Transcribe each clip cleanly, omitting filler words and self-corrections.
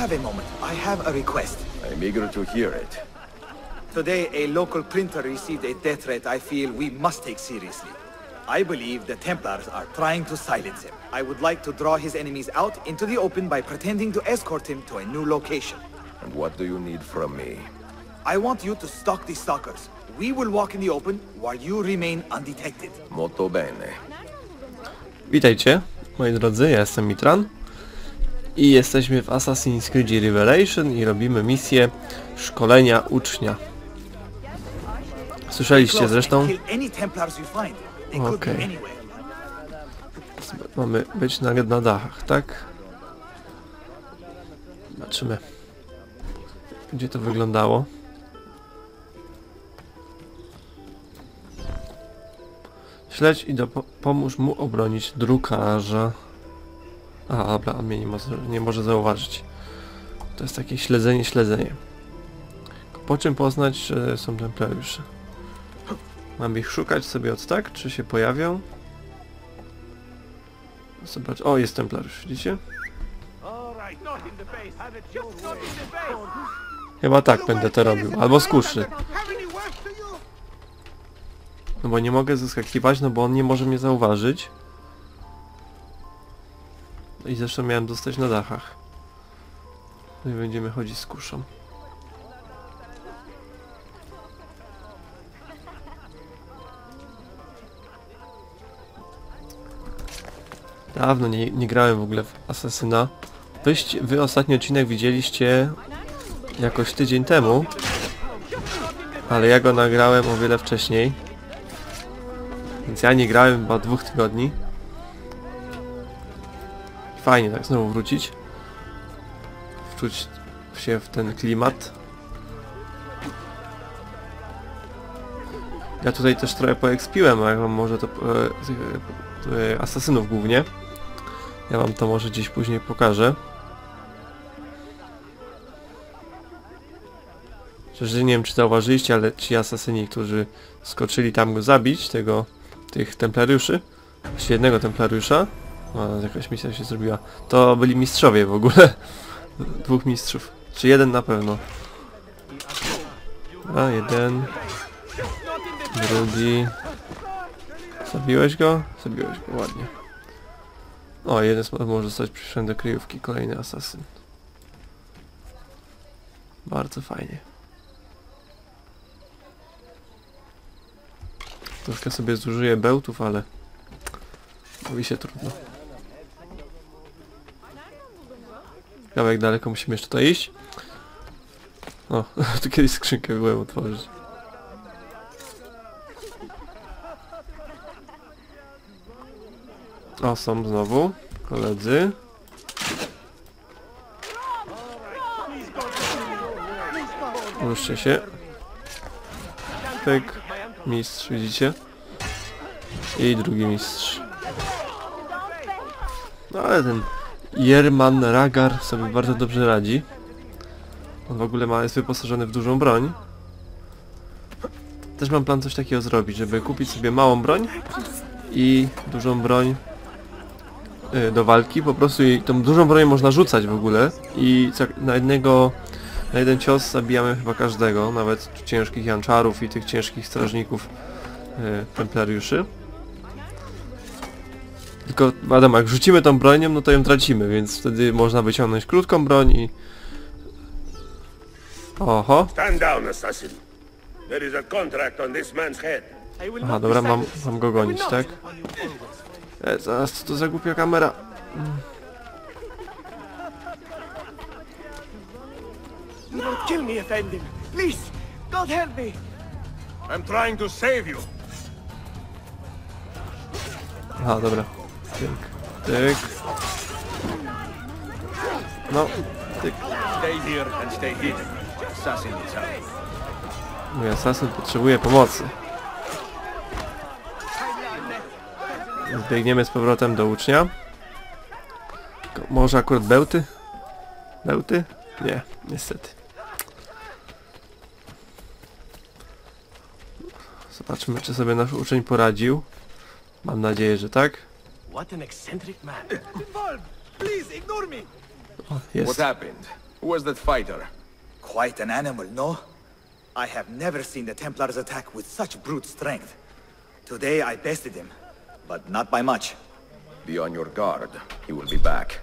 have a moment? I have a request. I'm eager to hear it. Today, a local printer received a death threat I feel we must take seriously. I believe the Templars are trying to silence him. I would like to draw his enemies out into the open by pretending to escort him to a new location. And what do you need from me? I want you to stalk the stalkers. We will walk in the open while you remain undetected. Molto bene. Witajcie, moi drodzy, ja jestem Mitran i jesteśmy w Assassin's Creed Revelation i robimy misję szkolenia ucznia. Słyszeliście zresztą? Okej. Mamy być na dachach, tak? Zobaczymy, gdzie to wyglądało. Śledź i pomóż mu obronić drukarza. A, dobra, on mnie nie może zauważyć. To jest takie śledzenie. Po czym poznać, że są templariusze? Mam ich szukać sobie od tak, czy się pojawią? Zobacz, o, jest templariusz, widzicie? Chyba tak będę to robił, albo skuszy. No bo nie mogę zeskakiwać, no bo on nie może mnie zauważyć. I zresztą miałem zostać na dachach. No i będziemy chodzić z kuszą. Dawno nie grałem w ogóle w Asasyna. Wy ostatni odcinek widzieliście jakoś tydzień temu. Ale ja go nagrałem o wiele wcześniej. Więc ja nie grałem chyba 2 tygodni. Fajnie tak znowu wrócić. Wczuć się w ten klimat. Ja tutaj też trochę poekspiłem, a jak wam może to asasynów głównie. Ja wam to może gdzieś później pokażę. Przecież nie wiem, czy zauważyliście, ale ci asasyni, którzy skoczyli tam go zabić, tych templariuszy, właściwie jednego templariusza, jakaś misja się zrobiła, to byli mistrzowie w ogóle. 2 mistrzów, czy jeden na pewno. A, jeden. Drugi. Zabiłeś go? Zabiłeś go, ładnie. O, jeden może zostać przyszedł do kryjówki, kolejny asasyn. Bardzo fajnie. Troszkę sobie zużyję bełtów, ale mówi się trudno. Ciekawe, jak daleko musimy jeszcze tutaj iść. O, tu kiedyś skrzynkę byłem otworzyć. O, są znowu koledzy. Ruszcie się. Pyk. Mistrz, widzicie? I drugi mistrz. No ale ten Jerman Ragar sobie bardzo dobrze radzi. On w ogóle jest wyposażony w dużą broń. Też mam plan coś takiego zrobić, żeby kupić sobie małą broń i dużą broń do walki. Po prostu tą dużą broń można rzucać w ogóle i na jeden cios zabijamy chyba każdego, nawet ciężkich janczarów i tych ciężkich strażników templariuszy. Tylko wiadomo, jak rzucimy tą bronią, no to ją tracimy, więc wtedy można wyciągnąć krótką broń i... Oho. Aha, dobra, mam go gonić, tak? Zaraz, co to za głupia kamera? Don't kill me, Effendi. Please, God help me. I'm trying to save you. Aha, dobra. Tyk, tyk. No, tyk. Stay here and stay hidden. Assassin is out. Mój asasyn potrzebuje pomocy. Zbiegniemy z powrotem do ucznia. Może akurat bełty? Bełty? Nie, niestety. Zobaczmy, czy sobie nasz uczeń poradził. Mam nadzieję, że tak. What an eccentric man. Involved. Please ignore me. O, jest. What happened? Who was that fighter? Quite an animal, no? I have never seen the Templars attack with such brute strength. Today I bested him, but not by much. Be on your guard. He will be back.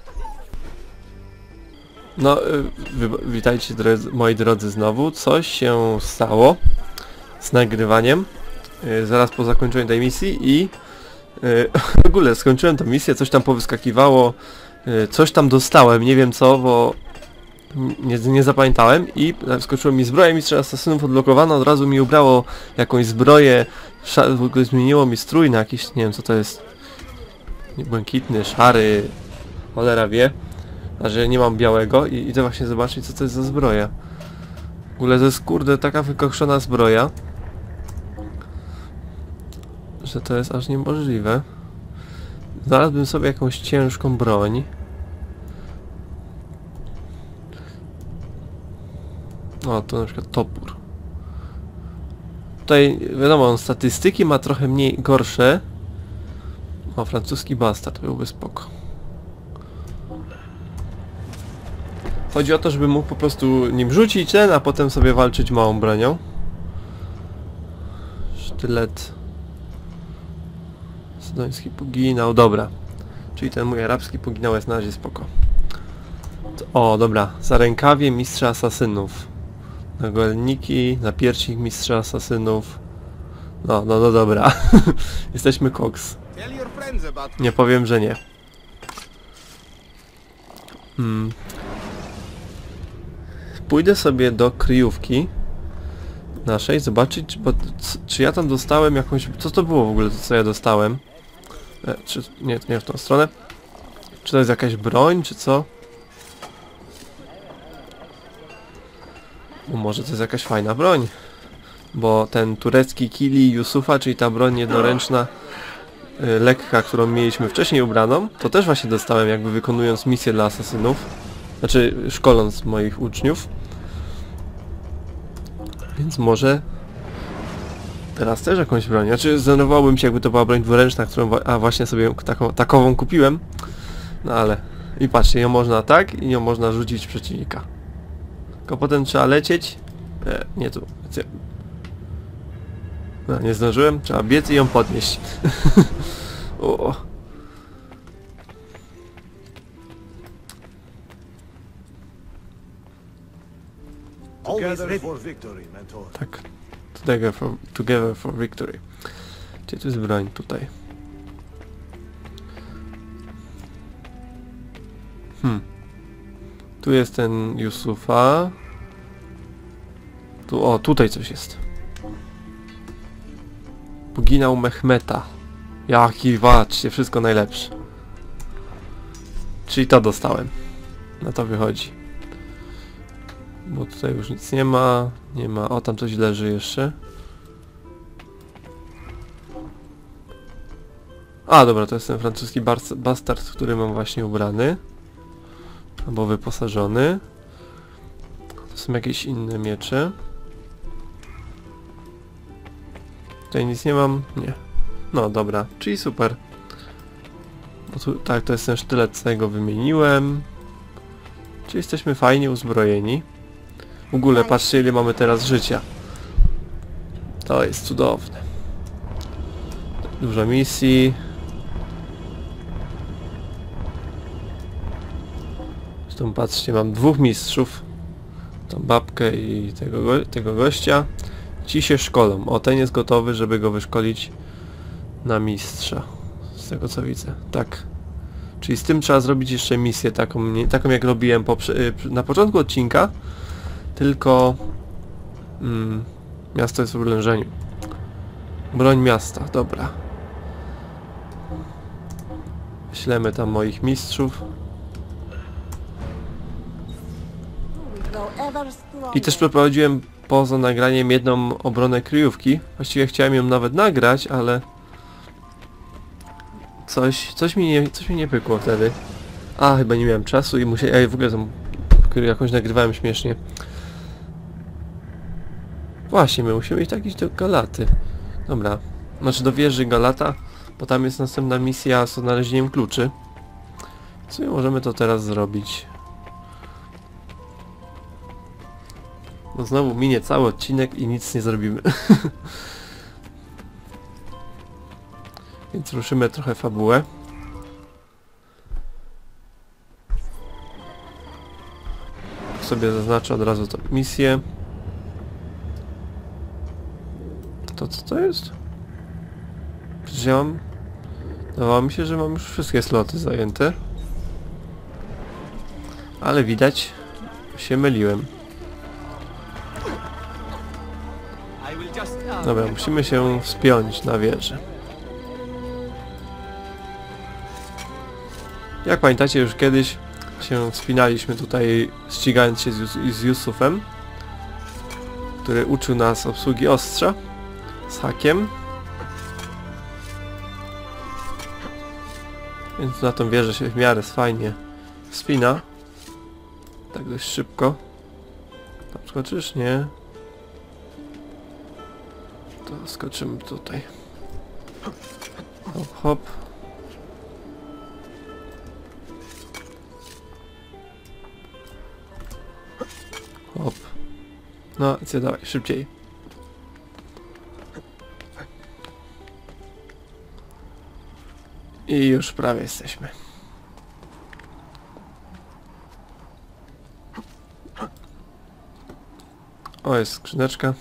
No, witajcie moi drodzy znowu. Coś się stało z nagrywaniem zaraz po zakończeniu tej misji i w ogóle skończyłem tę misję, coś tam powyskakiwało, coś tam dostałem, nie wiem co, bo nie zapamiętałem i skoczyło mi zbroja mistrza asasynów odblokowana, od razu mi ubrało jakąś zbroję, w ogóle zmieniło mi strój na jakiś, nie wiem co to jest, błękitny, szary, cholera wie, a że nie mam białego i idę właśnie zobaczyć co to jest za zbroja. W ogóle to jest kurde taka wykokszona zbroja, że to jest aż niemożliwe. Znalazłbym sobie jakąś ciężką broń. O, to na przykład topór. Tutaj wiadomo, statystyki ma trochę mniej gorsze. O, francuski bastard, byłby spoko. Chodzi o to, żeby mógł po prostu nim rzucić ten, a potem sobie walczyć małą bronią. Sztylet. Sudański puginał, dobra. Czyli ten mój arabski puginał jest na razie spoko. O, dobra. Zarękawie mistrza asasynów. Nagolniki, napiercik mistrza asasynów. No dobra. Jesteśmy koks. Nie powiem, że nie. Pójdę sobie do kryjówki naszej, zobaczyć, bo czy ja tam dostałem jakąś... Co to było w ogóle, to co ja dostałem? Czy... Nie w tą stronę. Czy to jest jakaś broń, czy co? Bo może to jest jakaś fajna broń. Bo ten turecki kili Yusufa, czyli ta broń jednoręczna, lekka, którą mieliśmy wcześniej ubraną, to też właśnie dostałem jakby wykonując misję dla asasynów. Znaczy szkoląc moich uczniów. Więc może teraz też jakąś broń. Znaczy zdenerwowałbym się, jakby to była broń dwuręczna, którą właśnie sobie takową kupiłem. No ale... I patrzcie, ją można tak i ją można rzucić w przeciwnika. Tylko potem trzeba lecieć. Nie tu. No, nie zdążyłem. Trzeba biec i ją podnieść. O. Together for victory, mentor. Tak. Together for victory. Gdzie tu jest broń? Tutaj. Tu jest ten Yusufa. Tu, o, tutaj coś jest. Puginał Mehmeta. Jaki patrzcie, wszystko najlepsze. Czyli to dostałem. Na to wychodzi. Bo tutaj już nic nie ma. Nie ma. O, tam coś leży jeszcze. A, dobra, to jest ten francuski bastard, który mam właśnie ubrany. Albo wyposażony. To są jakieś inne miecze. Tutaj nic nie mam? Nie. No dobra, czyli super. Bo tu, tak, to jest ten sztylet, co go wymieniłem. Czyli jesteśmy fajnie uzbrojeni. W ogóle patrzcie, ile mamy teraz życia. To jest cudowne. Dużo misji. Zresztą patrzcie, mam dwóch mistrzów. Tą babkę i tego gościa. Ci się szkolą. O, ten jest gotowy, żeby go wyszkolić na mistrza. Z tego co widzę. Tak. Czyli z tym trzeba zrobić jeszcze misję, taką jak robiłem na początku odcinka. Tylko... miasto jest w oblężeniu. Broń miasta, dobra. Wyślemy tam moich mistrzów. I też przeprowadziłem poza nagraniem jedną obronę kryjówki. Właściwie chciałem ją nawet nagrać, ale... Coś mi nie pykło wtedy. A, chyba nie miałem czasu i musiałem... Ja w ogóle tam jakąś nagrywałem śmiesznie. Właśnie, my musimy iść tak iść do Galaty. Dobra. Znaczy do wieży Galata, bo tam jest następna misja z odnalezieniem kluczy. W sumie możemy to teraz zrobić. No znowu minie cały odcinek i nic nie zrobimy. Więc ruszymy trochę fabułę. Sobie zaznaczę od razu tą misję. To co to jest? Przecież ja mam... Wydawało mi się, że mam już wszystkie sloty zajęte. Ale widać, się myliłem. Dobra, musimy się wspiąć na wieżę. Jak pamiętacie, już kiedyś się wspinaliśmy tutaj, ścigając się z Yusufem, który uczył nas obsługi ostrza z hakiem. Więc na tą wieżę się w miarę fajnie wspina. Tak dość szybko. Tam skoczysz? Nie. To skoczymy tutaj. Hop, hop. Hop. No, co dawaj, szybciej. I już prawie jesteśmy. O, jest skrzyneczka.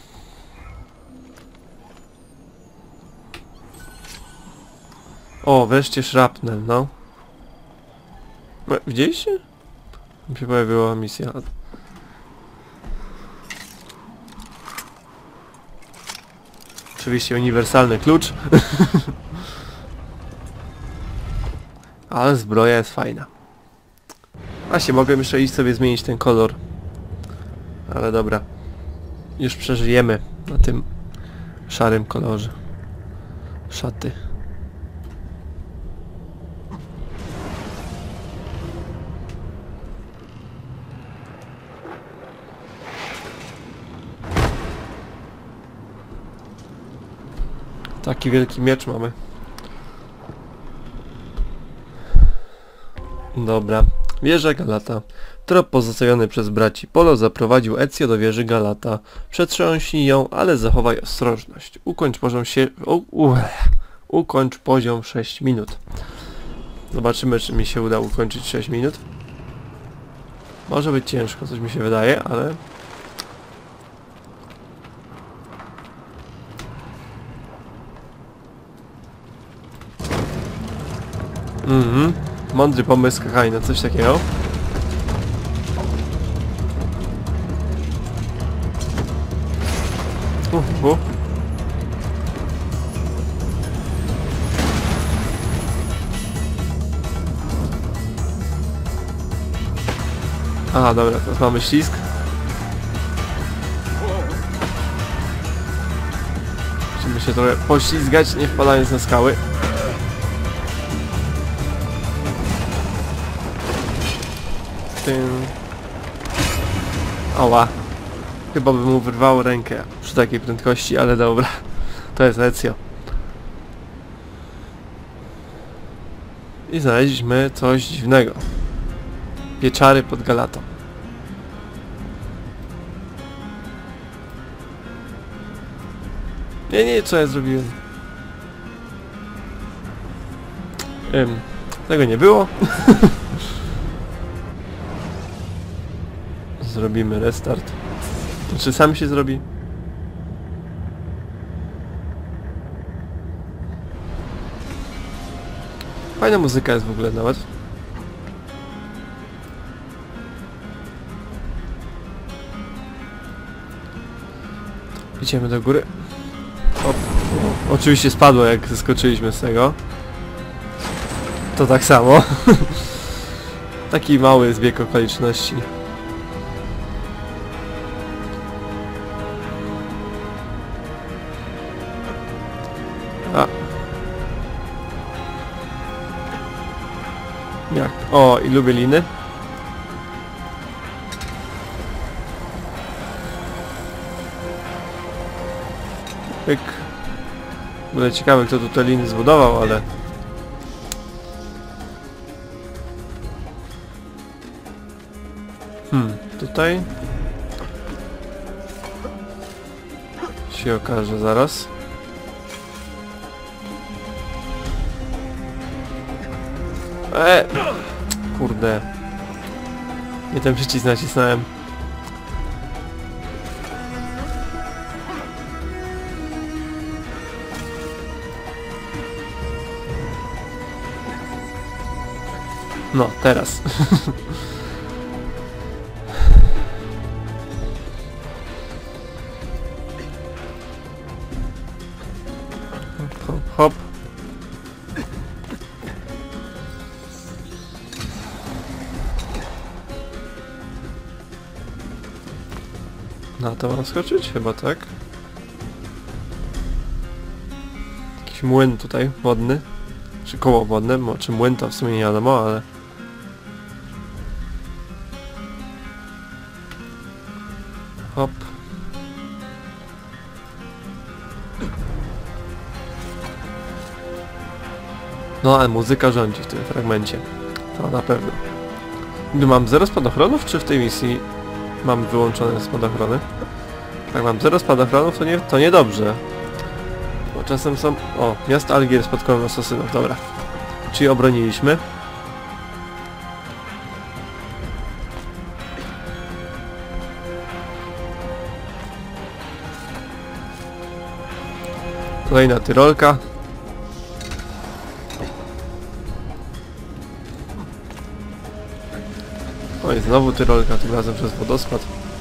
O, wreszcie szrapnel, no. Widzieliście? Mi się pojawiła misja. Oczywiście uniwersalny klucz. Ale zbroja jest fajna. Właśnie, mogłem jeszcze iść sobie zmienić ten kolor. Ale dobra. Już przeżyjemy na tym szarym kolorze. Szaty. Taki wielki miecz mamy. Dobra. Wieża Galata. Trop pozostawiony przez braci Polo zaprowadził Ezio do wieży Galata. Przetrząśnij ją, ale zachowaj ostrożność. Ukończ poziom 6 minut. Zobaczymy, czy mi się uda ukończyć 6 minut. Może być ciężko, coś mi się wydaje, ale... Mądry pomysł, skakaj na coś takiego. Aha, dobra, teraz mamy ślizg. Musimy się trochę poślizgać, nie wpadając na skały. Ała. Chyba by mu wyrwało rękę przy takiej prędkości, ale dobra. To jest Ezio. I znaleźliśmy coś dziwnego. Pieczary pod Galatą. Nie, co ja zrobiłem? Tego nie było. Zrobimy restart. To czy sam się zrobi? Fajna muzyka jest w ogóle nawet. Idziemy do góry. O, oczywiście spadło, jak zeskoczyliśmy z tego. To tak samo. Taki mały zbieg okoliczności. Jak? O, i lubię liny. Pyk. W ogóle ciekawe, kto tu te liny zbudował, ale... Tutaj... się okaże zaraz. Kurde. Nie ten przycisk nacisnąłem. No, teraz. Hop, hop, hop. Na to mam skoczyć? Chyba tak. Jakiś młyn tutaj wodny. Czy koło wodne, czy młyn to w sumie nie wiadomo, ale... Hop. No ale muzyka rządzi w tym fragmencie. To na pewno. Gdy mam 0 spadochronów, czy w tej misji mam wyłączone spadochrony? Jak mam 0 spadochronów, to niedobrze. Bo czasem są... O, miasto Algier pod kolą asasynów, dobra. Czyli obroniliśmy. Kolejna tyrolka. O i znowu tyrolka, tym razem przez wodospad.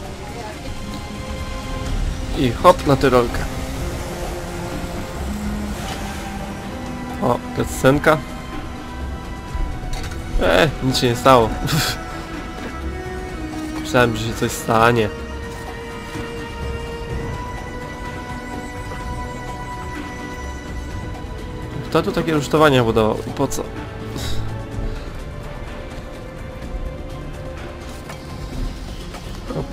I hop na tyrolkę. O, cutscenka. Nic się nie stało. Myślałem, że się coś stanie. Kto tu takie rusztowania budował? I po co? Hop.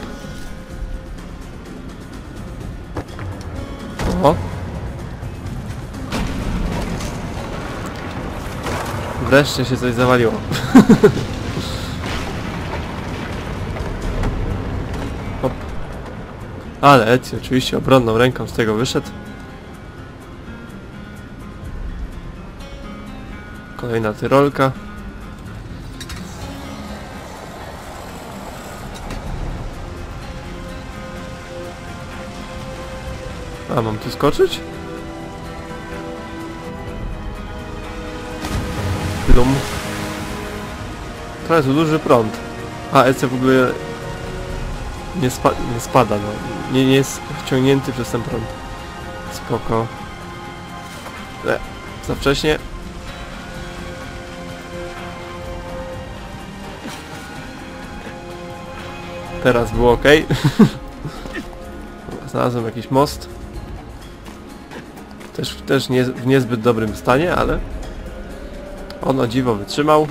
O. Wreszcie się coś zawaliło. Hop. Ale Ezio oczywiście obronną ręką z tego wyszedł. Kolejna tyrolka. A, mam tu skoczyć? Plum. Trochę tu duży prąd. A, Ezio w ogóle nie spada, no. Nie jest wciągnięty przez ten prąd. Spoko. Za wcześnie. Teraz było ok. Znalazłem jakiś most. Też nie, w niezbyt dobrym stanie, ale on o dziwo wytrzymał.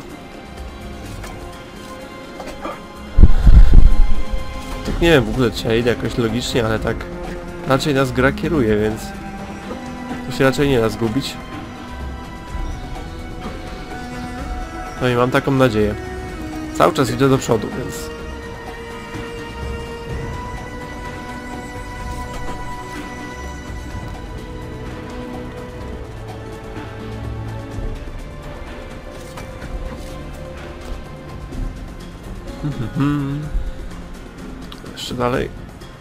Tak nie wiem w ogóle, czy ja idę jakoś logicznie, ale tak raczej nas gra kieruje, więc to się raczej nie da zgubić. No i mam taką nadzieję. Cały czas idę do przodu, więc... Jeszcze dalej.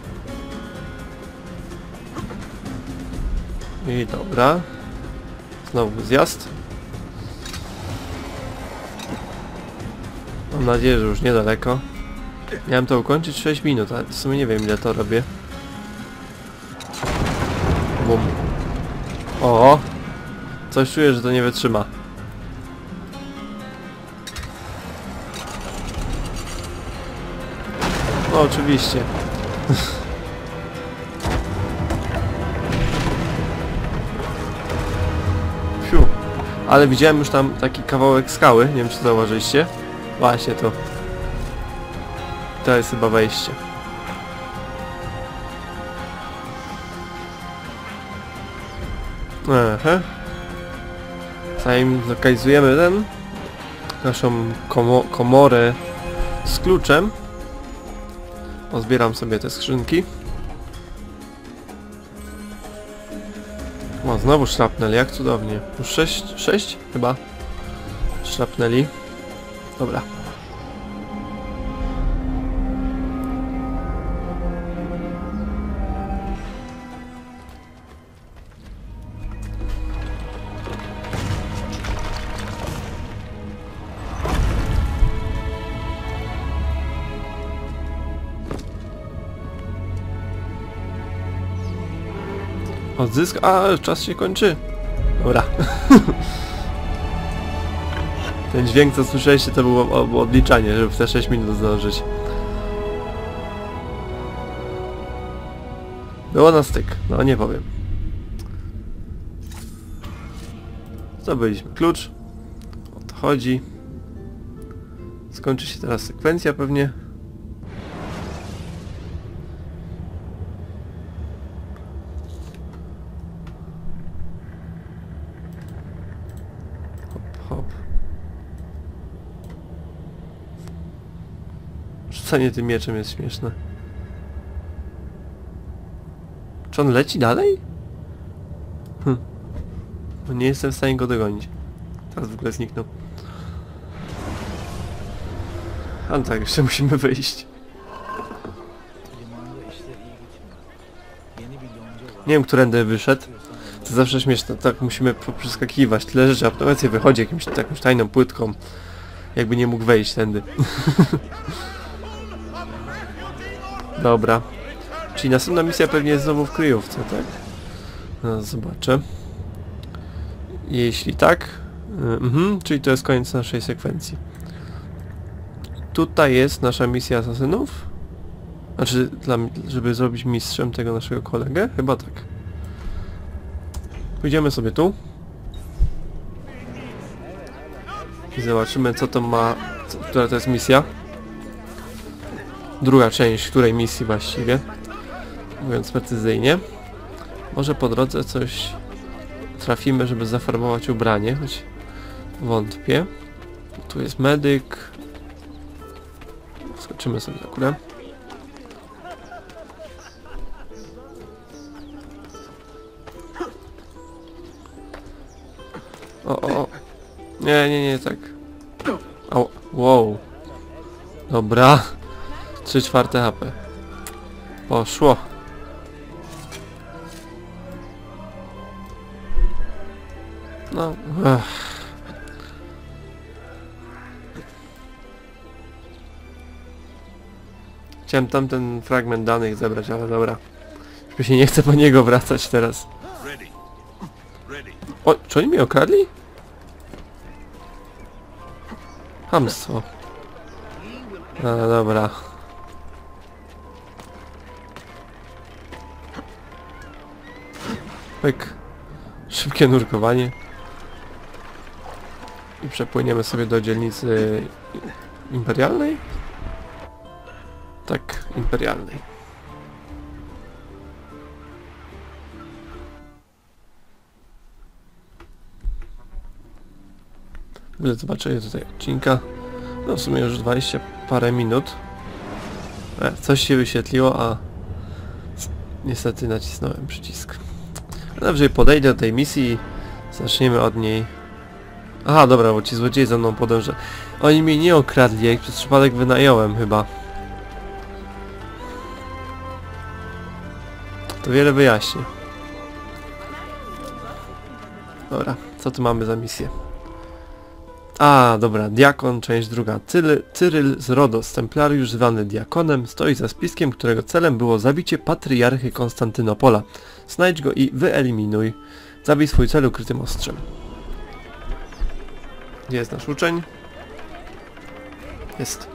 I dobra. Znowu zjazd. Mam nadzieję, że już niedaleko. Miałem to ukończyć 6 minut, ale w sumie nie wiem ile to robię. Bum. O! Coś czuję, że to nie wytrzyma. No oczywiście. Fiu. Ale widziałem już tam taki kawałek skały, nie wiem czy zauważyliście. Właśnie to. To jest chyba wejście. Aha. Zanim zlokalizujemy naszą komorę z kluczem, pozbieram sobie te skrzynki. O, znowu szrapnel, jak cudownie. Już 6 chyba szrapneli. Dobra. Odzysk... A, czas się kończy. Dobra. Ten dźwięk, co słyszeliście, to było odliczanie, żeby w te 6 minut zdążyć. Było na styk. No, nie powiem. Zdobyliśmy klucz. O to chodzi. Skończy się teraz sekwencja pewnie. Hop. Rzucanie tym mieczem jest śmieszne. Czy on leci dalej? No nie jestem w stanie go dogonić. Teraz w ogóle zniknął. A no tak, jeszcze musimy wyjść. Nie wiem, którędy wyszedł. To zawsze śmieszne, tak musimy przeskakiwać tyle rzeczy, a potem wychodzi jakąś tajną płytką. Jakby nie mógł wejść tędy. Dobra. Czyli następna misja pewnie jest znowu w kryjówce, tak? No, zobaczę. Jeśli tak... czyli to jest koniec naszej sekwencji. Tutaj jest nasza misja asasynów. Znaczy, żeby zrobić mistrzem tego naszego kolegę? Chyba tak. Pójdziemy sobie tu. I zobaczymy, co to ma... która to jest misja. Druga część której misji właściwie. Mówiąc precyzyjnie. Może po drodze coś trafimy, żeby zafarbować ubranie, choć wątpię. Tu jest medyk. Skoczymy sobie na górę. O. Nie, tak. Au. Wow. Dobra. 3/4 HP. Poszło. No. Chciałem tamten fragment danych zebrać, ale dobra. Już mi się nie chce po niego wracać teraz. O, czy oni mnie okradli? Chamstwo. No dobra. Pyk. Szybkie nurkowanie. I przepłyniemy sobie do dzielnicy imperialnej? Tak, imperialnej. W ogóle zobaczę tutaj odcinka. No w sumie już 20 parę minut. Coś się wyświetliło, a niestety nacisnąłem przycisk. Najwyżej podejdę do tej misji i zaczniemy od niej. Aha, dobra, bo ci złodzieje za mną podążą. Oni mnie nie okradli, ja ich przez przypadek wynająłem chyba. To wiele wyjaśni. Dobra, co tu mamy za misję? A, dobra, diakon, część druga. Cyryl z Rodos, templariusz zwany diakonem, stoi za spiskiem, którego celem było zabicie patriarchy Konstantynopola. Znajdź go i wyeliminuj. Zabij swój cel ukrytym ostrzem. Gdzie jest nasz uczeń? Jest.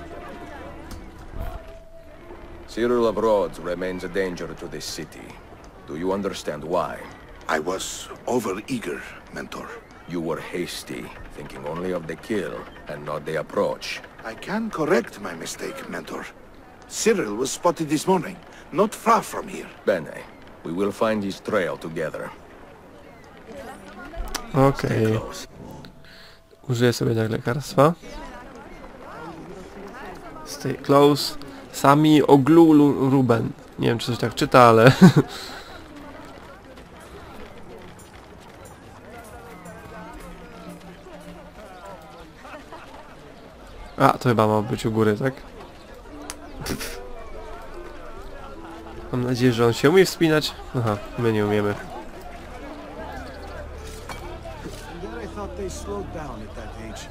Cyril of Rhodes remains a danger to this city. Do you understand why? I was overeager, Mentor. You were hasty, thinking only of the kill and not the approach. I can correct my mistake, Mentor. Cyril was spotted this morning, not far from here. Bene, we will find his trail together. Okej. Użyję sobie tak lekarstwa. Stay close. Sami oglu Ruben. Nie wiem, czy coś tak czyta, ale... A, to chyba ma być u góry, tak? Mam nadzieję, że on się umie wspinać. Aha, my nie umiemy. I thought they slowed down at that age.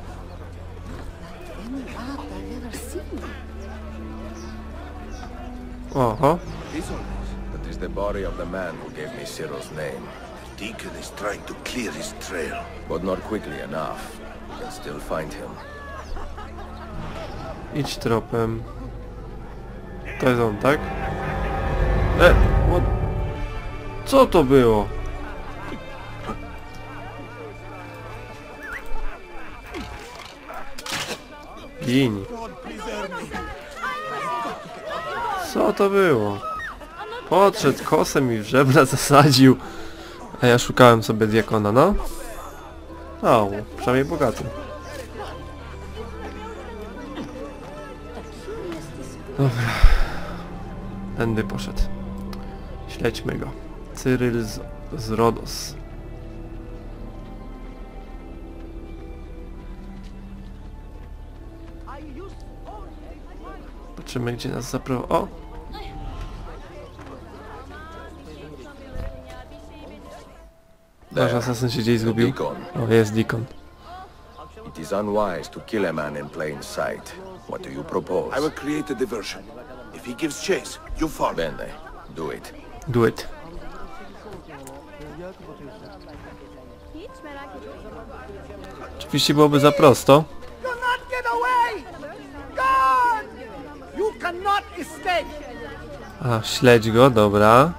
Any art I've ever seen. Oho. These are That is the body of the man who gave me Cyril's name. the deacon is trying to clear his trail. But not quickly enough. You can still find him. Idź tropem. To jest on, tak? What? Co to było? Gin. Co to było? Podszedł kosem i w żebra zasadził. A ja szukałem sobie diakona, no. O, przynajmniej bogaty. Dobra. Tędy poszedł. Śledźmy go. Cyryl z Rhodos. Zobaczymy, gdzie nas zaprowadzi. O! Nasz asasyn się gdzieś zgubił. O, jest Deacon. It is unwise to kill a man in plain sight. What do you propose? I will create a diversion. If he gives chase, you follow. Bene, do it. Do it. Oczywiście byłoby za prosto. Do not get away! God! You cannot escape! A, śledź go, dobra.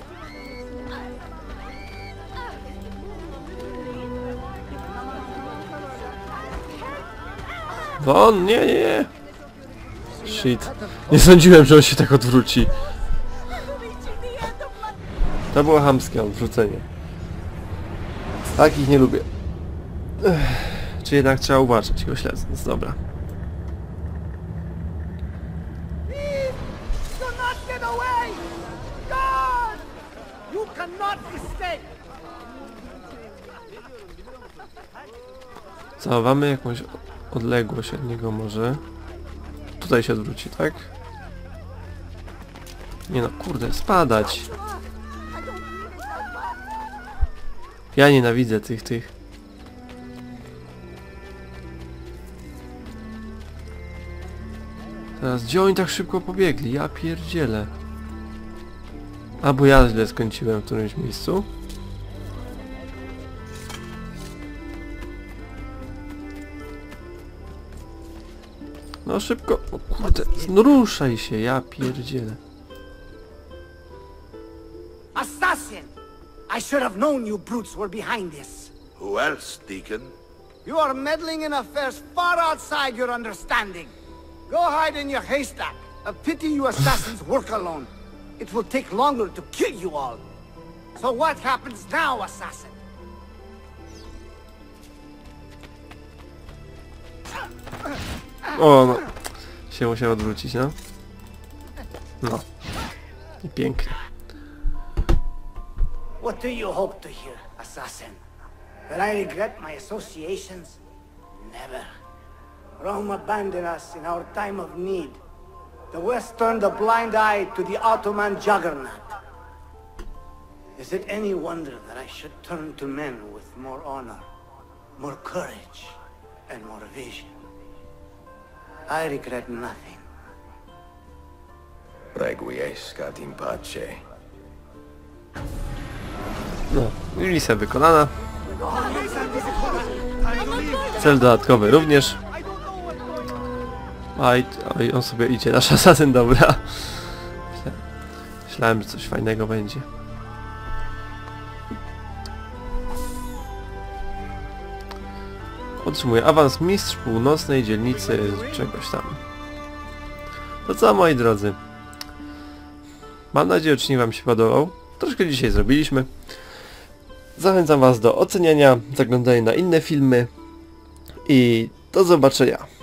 Won, nie. Shit. Nie sądziłem, że on się tak odwróci. To było chamskie odwrócenie. Takich nie lubię. Czy jednak trzeba uważać go śledząc, dobra. Do not get away! God! You cannot escape! Zachowamy jakąś odległość od niego może. Tutaj się odwróci, tak? Nie no, kurde, spadać. Ja nienawidzę tych. Teraz gdzie oni tak szybko pobiegli? Ja pierdzielę. Albo ja źle skończyłem w którymś miejscu. No szybko, o kurde, no ruszaj się, ja pierdzielę. Assassin! I should have known you brutes were behind this. Who else, Deacon? You are meddling in affairs far outside your understanding. Go hide in your haystack. A pity you assassins work alone. It will take longer to kill you all. So what happens now, assassin? O, no. Się musiał odwrócić, no. No. I pięknie. What do you hope to hear, assassin? That I regret my associations? Never. Rome abandoned us in our time of need. The West turned a blind eye to the Ottoman juggernaut. Is it any wonder that I should turn to men with more honor, more courage, and more vision? I regret nothing. Requiescat in pace. No, misja wykonana. Cel dodatkowy również. Oj, on sobie idzie, nasz asasyn, dobra. Myślałem, że coś fajnego będzie. Otrzymuję awans mistrz północnej dzielnicy czegoś tam. To co, moi drodzy? Mam nadzieję, że odcinek wam się podobał. Troszkę dzisiaj zrobiliśmy. Zachęcam was do oceniania, zaglądania na inne filmy i do zobaczenia.